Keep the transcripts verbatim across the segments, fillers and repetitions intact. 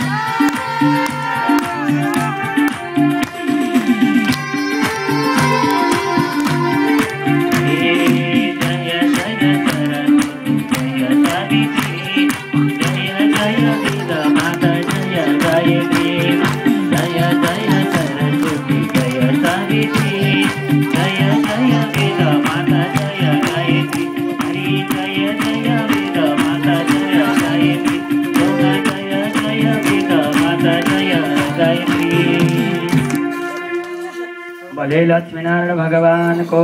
भले लक्ष्मीनारायण भगवान को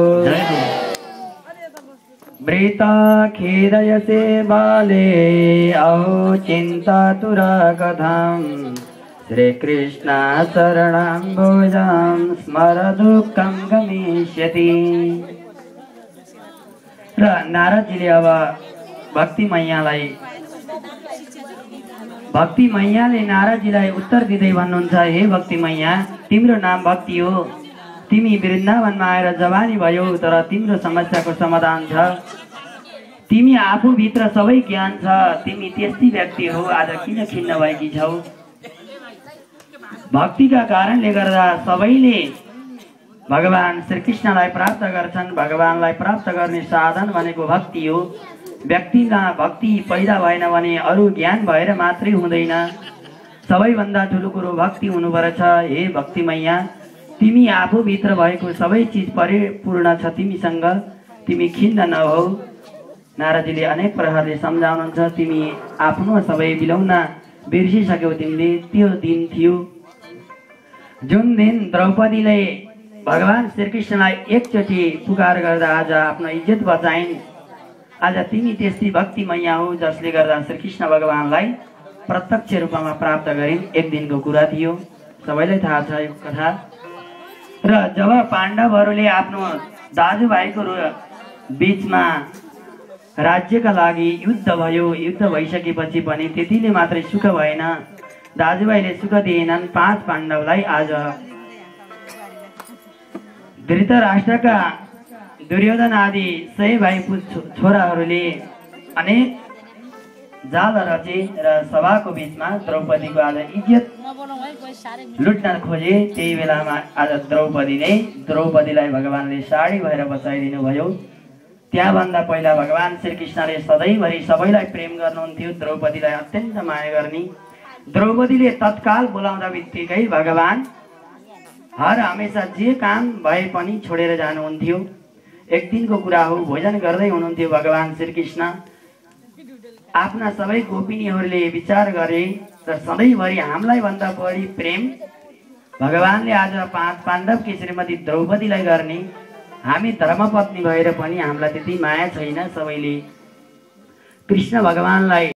वृता खेदय से बाले अहो चिंता तुरा कथम श्री कृष्ण शरणाम्बोजं स्मर दुःखं गमिष्यति। र नारदजीले अब भक्ति मैयालाई भक्ति मैयाले नारदजीलाई उत्तर दिँदै भन्नुहुन्छ, हे भक्ति मैया, तिम्रो नाम भक्ति हो। तिमी वृन्दावनमा आएर जवानी भयो, तर तिम्रो समस्याको समाधान छ। तिमी आफू भित्र सबै ज्ञान छ, तिमी त्यस्ती व्यक्ति हो, आज किन खिन्न भएकी छौ? भक्तिका कारणले गर्दा सबैले भगवान श्रीकृष्णलाई प्राप्त गर्छन्। भगवानलाई प्राप्त गर्ने साधन भनेको भक्ति हो। व्यक्तिमा भक्ति पैदा भएन भने अरू ज्ञान भएर मात्रै हुँदैन। सबैभन्दा ठुलो कुरो भक्ति हुनुपर्छ। हे भक्ति मैया, तिमी आफू भित्र भएको सबै चिज परिपूर्ण छ तिमीसँग, तिमी खिन्न नहौ। नारदजीले अनेक प्रकारले सम्झाउनुहुन्छ, तिमी आफ्नो सबै बिलौना बिर्सिसक्यौ। तिमीले त्यो दिन थियो जुन दिन द्रौपदीले भगवान श्रीकृष्णलाई एकचोटि पुकार गर्दा आज आफ्नो इज्जत बचाइन्। आज तिमी त्यस्ती भक्ति मैया हो जसले गर्दा श्रीकृष्ण भगवानलाई प्रत्यक्ष रूपमा प्राप्त गरिन्। एक दिनको कुरा थियो, सबैलाई थाहा छ यो कथा। र जब पाण्डवहरूले आफ्नो दाजुभाइको बीचमा राज्यका लागि युद्ध भयो, युद्ध भइसकेपछि पनि त्यतिले मात्रै सुख भएन, दाजुभाइले सुख दिएनन्। पाँच पाण्डवलाई आज धृतराष्ट्रका दुर्योधन आदि सय भाइ छोराहरूले अनेक जाल रचे र सभाको बीचमा द्रौपदीको आज इज्जत लुट्न खोजे। त्यही बेलामा आज द्रौपदीले द्रौपदीलाई भगवानले साडी भएर बचाइदिनु भयो। त्यहाँभन्दा पहिला भगवान श्रीकृष्णले सधैँभरि सबैलाई प्रेम गर्नुहुन्थ्यो, द्रौपदीलाई अत्यन्त माया गर्ने। द्रौपदीले तत्काल बोलाउँदा बित्तिकै भगवान हर हमेशा जे काम भए पनि छोडेर जानुहुन्थ्यो। एक दिनको कुरा हो, भोजन गर्दै हुनुहुन्थ्यो भगवान श्रीकृष्ण। आफ्ना सबै गोपिनीहरूले विचार गरे र सधैँभरि हामीलाई भन्दा बढी प्रेम भगवानले आज पाँच पाण्डवकी श्रीमती द्रौपदीलाई गर्ने। हामी धर्मपत्नी भएर पनि हामीलाई त्यति माया छैन। सबैले कृष्ण भगवानलाई